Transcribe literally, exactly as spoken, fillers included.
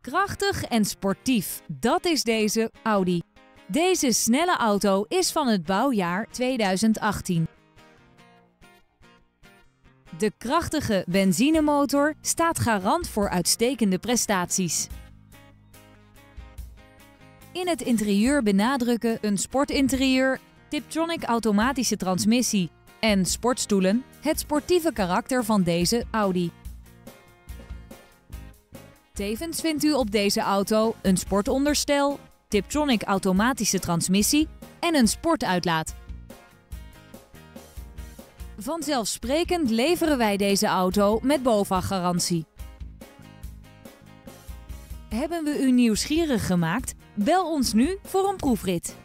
Krachtig en sportief, dat is deze Audi. Deze snelle auto is van het bouwjaar tweeduizend achttien. De krachtige benzinemotor staat garant voor uitstekende prestaties. In het interieur benadrukken een sportinterieur, Tiptronic automatische transmissie en sportstoelen het sportieve karakter van deze Audi. Tevens vindt u op deze auto een sportonderstel, Tiptronic automatische transmissie en een sportuitlaat. Vanzelfsprekend leveren wij deze auto met BOVAG-garantie. Hebben we u nieuwsgierig gemaakt? Bel ons nu voor een proefrit.